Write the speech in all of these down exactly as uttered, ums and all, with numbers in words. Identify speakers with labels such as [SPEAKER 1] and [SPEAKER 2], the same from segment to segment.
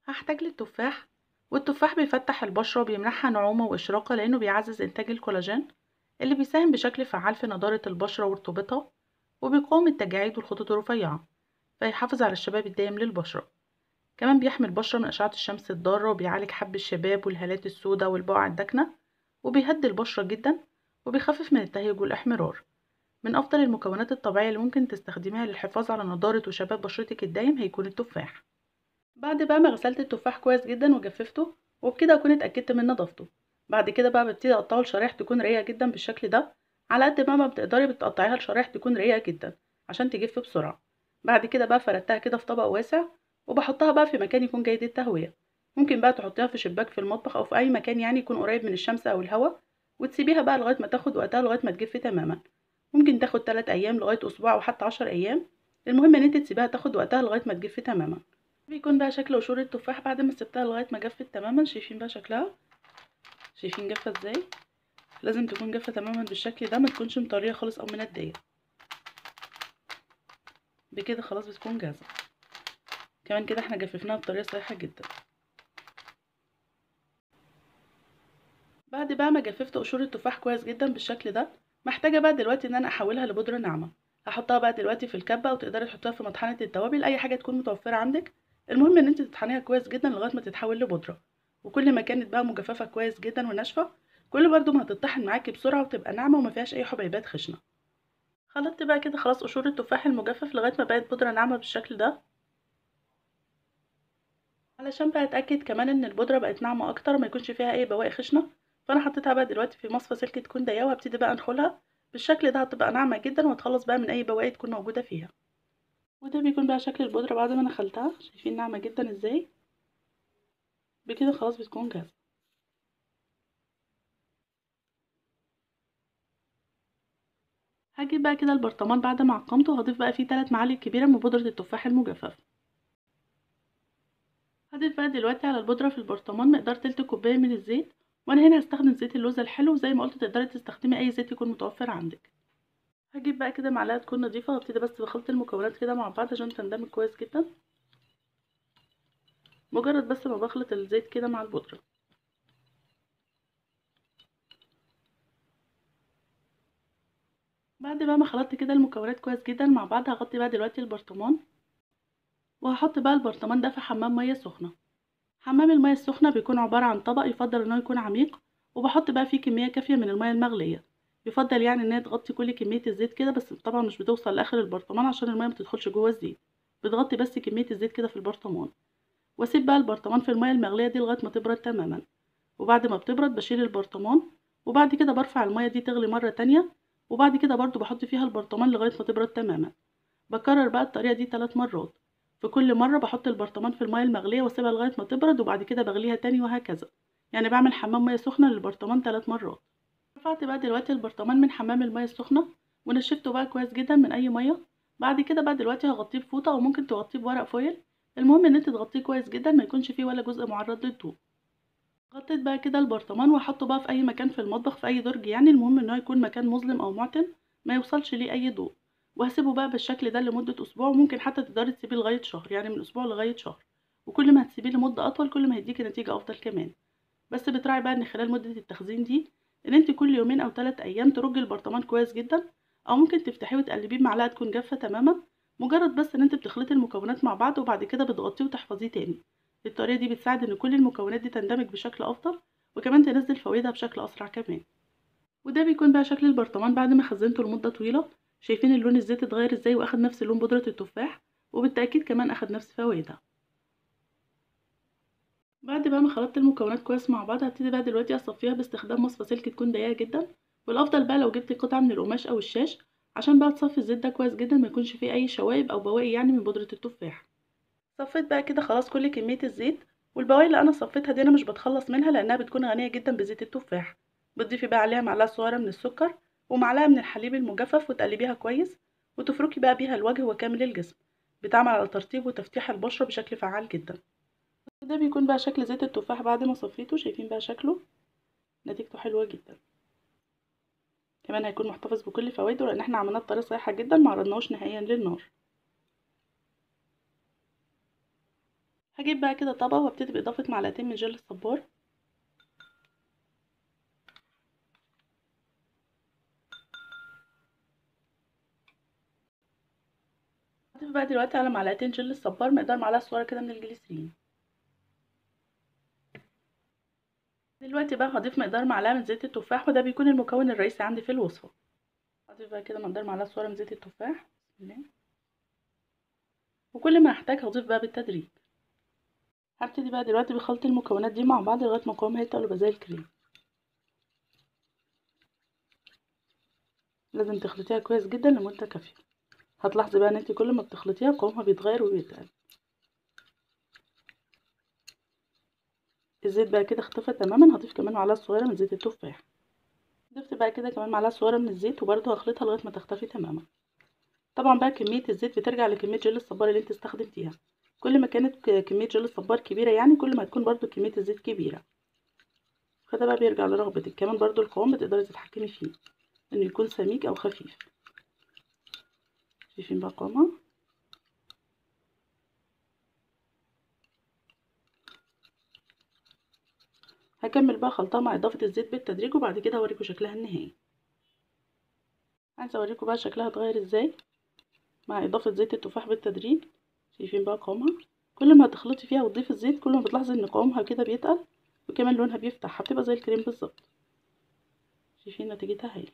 [SPEAKER 1] هحتاج للتفاح. والتفاح بيفتح البشرة وبيمنحها نعومة وإشراقة لأنه بيعزز إنتاج الكولاجين اللي بيساهم بشكل فعال في نضارة البشرة ورطوبتها، وبيقاوم التجاعيد والخطوط الرفيعة، فيحافظ على الشباب الدائم للبشرة. كمان بيحمي البشرة من أشعة الشمس الضارة، وبيعالج حب الشباب والهالات السوداء والبقع الداكنة، وبيهدي البشرة جدا، وبيخفف من التهيج والإحمرار. من أفضل المكونات الطبيعية اللي ممكن تستخدميها للحفاظ على نضارة وشباب بشرتك الدايم هيكون التفاح. بعد بقى ما غسلت التفاح كويس جدا وجففته، وبكده اكون اتاكدت من نظافته. بعد كده بقى ببتدي اقطعه لشرايح تكون رقيقه جدا بالشكل ده. على قد ما ما بتقدري بتقطعيها لشرايح تكون رقيقه جدا عشان تجف بسرعه. بعد كده بقى فردتها كده في طبق واسع، وبحطها بقى في مكان يكون جيد التهويه. ممكن بقى تحطيها في شباك في المطبخ او في اي مكان يعني يكون قريب من الشمس او الهواء، وتسيبيها بقى لغايه ما تاخد وقتها لغايه ما تجف تماما. ممكن تاخد ثلاث ايام لغايه اسبوع او حتى عشر ايام. المهم ان انت تسيبيها تاخد وقتها لغايه ما تجف تماما. بيكون بقى شكل قشور التفاح بعد ما سبتها لغايه ما جفت تماما. شايفين بقى شكلها؟ شايفين جافه ازاي؟ لازم تكون جافه تماما بالشكل ده، ما تكونش مطريه خالص او منديه. بكده خلاص بتكون جاهزه. كمان كده احنا جففناها بطريقه صحيحه جدا. بعد بقى ما جففت قشور التفاح كويس جدا بالشكل ده، محتاجه بقى دلوقتي ان انا احولها لبودره ناعمه. هحطها بقى دلوقتي في الكبه، وتقدري تحطيها في مطحنه التوابل، اي حاجه تكون متوفره عندك. المهم ان انت تطحنيها كويس جدا لغايه ما تتحول لبودره. وكل ما كانت بقى مجففه كويس جدا وناشفه، كل برضو ما هتطحن معاكي بسرعه وتبقى ناعمه وما فيهاش اي حبيبات خشنه. خلطت بقى كده خلاص قشور التفاح المجفف لغايه ما بقت بودره ناعمه بالشكل ده. علشان بقى اتاكد كمان ان البودره بقت ناعمه اكتر، ما يكونش فيها اي بواقي خشنه، فانا حطيتها بقى دلوقتي في مصفى سلك تكون ضيقه، وهبتدي بقى انخلها. بالشكل ده هتبقى ناعمه جدا، وهتخلص بقى من اي بواقي تكون موجوده فيها. وده بيكون بقى شكل البودره بعد ما نخلتها. شايفين ناعمه جدا ازاي؟ بكده خلاص بتكون جاهزه. هجيب بقى كده البرطمان بعد ما عقمته، وهضيف بقى فيه ثلاث معالق كبيره من بودره التفاح المجففه. هضيف بقى دلوقتي على البودرة في البرطمان مقدار تلت كوباية من الزيت. وانا هنا هستخدم زيت اللوز الحلو، زي ما قلت تقدري تستخدمي اي زيت يكون متوفر عندك. هجيب بقى كده معلقة تكون نضيفة، وابتدي بس بخلط المكونات كده مع بعض عشان تندمج كويس جدا. مجرد بس ما بخلط الزيت كده مع البودرة. بعد بقى ما خلطت كده المكونات كويس جدا مع بعض، هغطي بقى دلوقتي البرطمان، وهحط بقى البرطمان ده في حمام مية سخنة. حمام المية السخنة بيكون عبارة عن طبق، يفضل انه يكون عميق، وبحط بقى فيه كمية كافية من المية المغلية. يفضل يعني ان هي تغطي كل كمية الزيت كده، بس طبعا مش بتوصل لاخر البرطمان عشان المية متدخلش جوه الزيت. بتغطي بس كمية الزيت كده في البرطمان. واسيب بقى البرطمان في المية المغلية دي لغاية ما تبرد تماما. وبعد ما بتبرد بشيل البرطمان، وبعد كده برفع المية دي تغلي مرة تانية. وبعد كده برضو بحط فيها البرطمان لغاية ما تبرد تماما. بكرر بقى الطريقة دي ثلاث مرات. في كل مرة بحط البرطمان في المية المغلية واسيبها لغاية ما تبرد، وبعد كده بغليها تاني، وهكذا. يعني بعمل حمام مية سخنة للبرطمان ثلاث مرات. رفعت بقى دلوقتي البرطمان من حمام المية السخنة، ونشفته بقى كويس جدا من اي مية. بعد كده بقى دلوقتي هغطيه بفوطة، او ممكن تغطيه بورق فويل. المهم ان انت تغطيه كويس جدا، ما يكونش فيه ولا جزء معرض للضوء. غطيت بقى كده البرطمان، وهحطه بقى في اي مكان في المطبخ، في اي درج يعني، المهم ان هو يكون مكان مظلم او معتم، ما يوصلش ليه اي ضوء. وهسيبه بقى بالشكل ده لمدة اسبوع، وممكن حتى تقدري تسيبيه لغاية شهر، يعني من اسبوع لغاية شهر. وكل ما هتسيبيه لمدة اطول كل ما هيديكي نتيجة افضل كمان. بس بتراعي بقى ان خلال مدة التخزين دي، ان انت كل يومين او ثلاث ايام ترجي البرطمان كويس جدا. او ممكن تفتحيه وتقلبيه بمعلقة تكون جافة تماما. مجرد بس ان انت بتخلطي المكونات مع بعض، وبعد كده بتغطيه وتحفظيه تاني. الطريقة دي بتساعد ان كل المكونات دي تندمج بشكل افضل، وكمان تنزل فوائدها بشكل اسرع كمان. وده بيكون بقى شكل البرطمان بعد ما خزنته لمدة طويلة. شايفين اللون الزيت اتغير ازاي، واخد نفس لون بودرة التفاح، وبالتأكيد كمان اخد نفس فوائدها. بعد بقى ما خلطت المكونات كويس مع بعض، هبتدي بقى دلوقتي اصفيها باستخدام مصفى سلك تكون ضيقة جدا. والافضل بقى لو جبتي قطعة من القماش او الشاش، عشان بقى تصفي الزيت ده كويس جدا، ما يكونش فيه اي شوائب او بواقي يعني من بودرة التفاح. صفيت بقى كده خلاص كل كمية الزيت. والبواقي اللي انا صفيتها دي انا مش بتخلص منها، لانها بتكون غنية جدا بزيت التفاح. بتضيفي بقى عليها معلقة صغيرة من السكر، ومعلقة من الحليب المجفف، وتقلبيها كويس. وتفركي بقى بيها الوجه وكامل الجسم. بتعمل على ترطيب وتفتيح البشرة بشكل فعال جدا. وده بيكون بقى شكل زيت التفاح بعد ما صفيته. شايفين بقى شكله؟ نتيجته حلوة جدا. كمان هيكون محتفظ بكل فوائده، لان احنا عملناه بطريقة صحيحة جدا، ما عرضناهوش نهائيا للنار. هجيب بقى كده طبق وابتدي باضافه معلقتين من جل الصبار، هضيف بقى دلوقتي على معلقتين جل الصبار مقدار معلقه صغيره كده من الجليسرين. دلوقتي بقى هضيف مقدار معلقه من زيت التفاح، وده بيكون المكون الرئيسي عندي في الوصفه. هضيف بقى كده مقدار معلقه صغيره من زيت التفاح، بسم الله. وكل ما احتاج هضيف بقى بالتدريج. هبتدي بقى دلوقتي بخلط المكونات دي مع بعض لغايه ما قوامها يتقل ويبقى زي الكريم. لازم تخلطيها كويس جدا لمده كافيه. هتلاحظي بقى ان انت كل ما بتخلطيها قوامها بيتغير وبيتقل. الزيت بقى كده اختفى تماما، هضيف كمان معلقه صغيره من زيت التفاح. ضفت بقى كده كمان معلقه صغيره من الزيت، وبرده هخلطها لغايه ما تختفي تماما. طبعا بقى كميه الزيت بترجع لكميه جل الصبار اللي انت استخدمتيها. كل ما كانت كميه جل الصبار كبيره يعني كل ما تكون برده كميه الزيت كبيره. فده بقى بيرجع لرغبتك. كمان برده القوام بتقدري تتحكمي فيه انه يكون سميك او خفيف. شايفين بقى قوامها؟ هكمل بقى خلطها مع اضافه الزيت بالتدريج، وبعد كده هوريكم شكلها النهائي. عايزه اوريكم بقى شكلها اتغير ازاي مع اضافه زيت التفاح بالتدريج. شايفين بقى قوامها؟ كل ما هتخلطي فيها وتضيفي الزيت كل ما بتلاحظي ان قوامها كده بيتقل، وكمان لونها بيفتح، هتبقى زي الكريم بالظبط. شايفين نتيجتها هايله.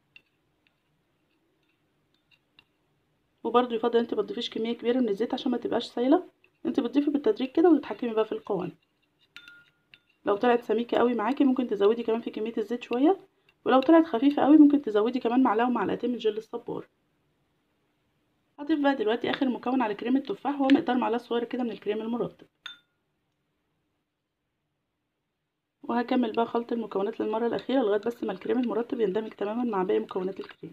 [SPEAKER 1] وبرده يفضل انت ما تضيفيش كميه كبيره من الزيت عشان ما تبقاش سايله. انت بتضيفي بالتدريج كده وتتحكمي بقى في القوام. لو طلعت سميكه قوي معاكي ممكن تزودي كمان في كميه الزيت شويه، ولو طلعت خفيفه قوي ممكن تزودي كمان معلقه ومعلقتين من جل الصبار. هضيف بقى دلوقتي اخر مكون على كريم التفاح، وهو مقدار معلقه صغيره كده من الكريم المرطب. وهكمل بقى خلط المكونات للمره الاخيره لغايه بس ما الكريم المرطب يندمج تماما مع باقي مكونات الكريم.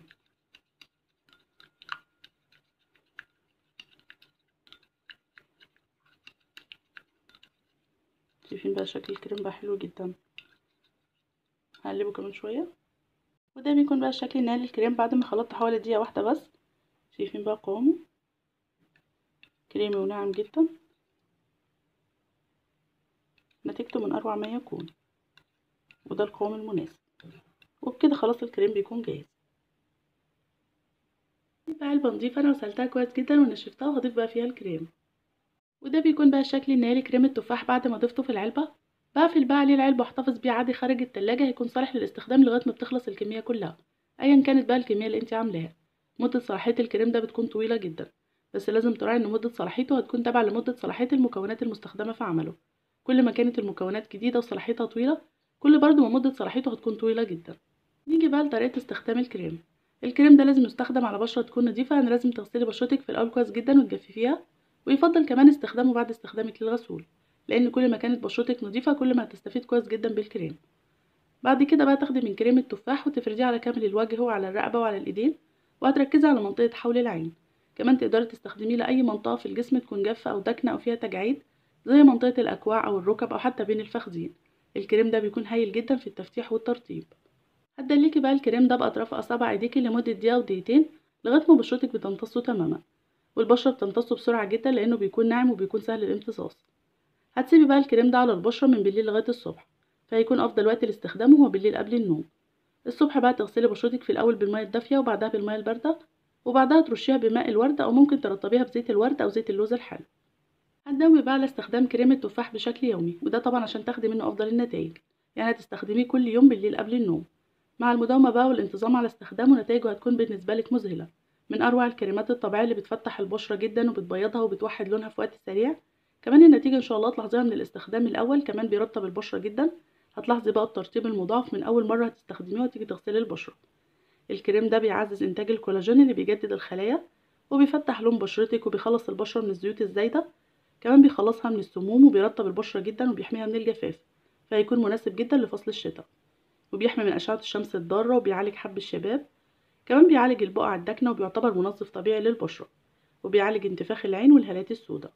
[SPEAKER 1] شايفين بقى شكل الكريم بقى حلو جدا. هقلبه كمان شويه. وده بيكون بقى الشكل النهائي للكريم بعد ما خلطت حوالي دقيقه واحده بس. شايفين بقى قوامه كريمي وناعم جدا، نتيجته من اروع ما يكون، وده القوام المناسب. وبكده خلاص الكريم بيكون جاهز. بقى علبه نضيفه انا غسلتها كويس جدا ونشفتها، وهضيف بقى فيها الكريم. وده بيكون بقى الشكل النهائي لكريم التفاح بعد ما ضفته في العلبه. بقفل بقى عليه العلبه واحتفظ بيه عادي خارج التلاجة، هيكون صالح للاستخدام لغايه ما بتخلص الكميه كلها ايا كانت بقى الكميه اللي انت عاملاها. مده صلاحيه الكريم ده بتكون طويله جدا، بس لازم تراعي ان مده صلاحيته هتكون تابعه لمده صلاحيه المكونات المستخدمه في عمله. كل ما كانت المكونات جديده وصلاحيتها طويله كل برضو ما مده صلاحيته هتكون طويله جدا. نيجي بقى لطريقه استخدام الكريم. الكريم ده لازم يستخدم على بشره تكون نظيفه، يعني لازم تغسلي بشرتك في الاول كويس جدا وتجففيها. ويفضل كمان استخدامه بعد استخدامك للغسول، لان كل ما كانت بشرتك نظيفه كل ما هتستفيد كويس جدا بالكريم. بعد كده بقى تاخدي من كريم التفاح وتفرديه على كامل الوجه وعلى الرقبه وعلى الايدين، وهتركزي على منطقه حول العين. كمان تقدري تستخدميه لاي منطقه في الجسم تكون جافه او داكنه او فيها تجاعيد، زي منطقه الاكواع او الركب او حتى بين الفخذين. الكريم ده بيكون هايل جدا في التفتيح والترطيب. هتدلكي بقى الكريم ده باطراف اصابع ايديكي لمده دقيقه او دقيقتين لغايه ما بشرتك بتمتصه تماما. والبشره بتمتصه بسرعه جدا لانه بيكون ناعم وبيكون سهل الامتصاص. هتسيبي بقى الكريم ده على البشره من بالليل لغايه الصبح، فهيكون افضل وقت لاستخدامه هو بالليل قبل النوم. الصبح بقى تغسلي بشرتك في الاول بالميه الدافيه وبعدها بالميه البارده، وبعدها ترشيها بماء الورد او ممكن ترطبيها بزيت الورد او زيت اللوز الحلو. هتداومي بقى على استخدام كريم التفاح بشكل يومي، وده طبعا عشان تاخدي منه افضل النتائج. يعني هتستخدميه كل يوم بالليل قبل النوم. مع المداومه بقى والانتظام على استخدامه نتائجه هتكون بالنسبه لك مذهله. من اروع الكريمات الطبيعيه اللي بتفتح البشره جدا وبتبيضها وبتوحد لونها في وقت سريع. كمان النتيجه ان شاء الله تلاحظيها من الاستخدام الاول، كمان بيرطب البشره جدا. هتلاحظي بقى الترطيب المضاعف من اول مره هتستخدميه وتيجي تغسلي البشره. الكريم ده بيعزز انتاج الكولاجين اللي بيجدد الخلايا، وبيفتح لون بشرتك وبيخلص البشره من الزيوت الزايده. كمان بيخلصها من السموم وبيرطب البشره جدا وبيحميها من الجفاف، فهيكون مناسب جدا لفصل الشتاء. وبيحمي من اشعه الشمس الضاره وبيعالج حب الشباب. كمان بيعالج البقع الداكنه وبيعتبر منظف طبيعي للبشره، وبيعالج انتفاخ العين والهالات السوداء.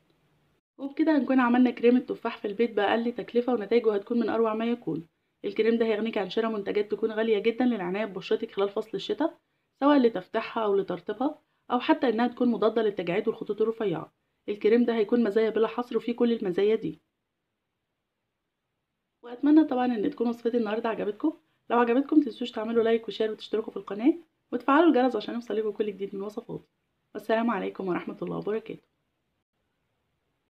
[SPEAKER 1] وبكده هنكون عملنا كريم التفاح في البيت بأقل تكلفة، ونتائجه هتكون من أروع ما يكون. الكريم ده هيغنيك عن شراء منتجات تكون غالية جدا للعناية ببشرتك خلال فصل الشتاء، سواء لتفتيحها أو لترطيبها، أو حتى إنها تكون مضادة للتجاعيد والخطوط الرفيعة. الكريم ده هيكون مزايا بلا حصر وفيه كل المزايا دي. واتمنى طبعا ان تكون وصفتي النهارده عجبتكم. لو عجبتكم متنسوش تعملوا لايك وشير وتشتركوا في القناه وتفعلوا الجرس عشان يوصلكوا كل جديد من وصفاتي. والسلام عليكم ورحمه الله وبركاته.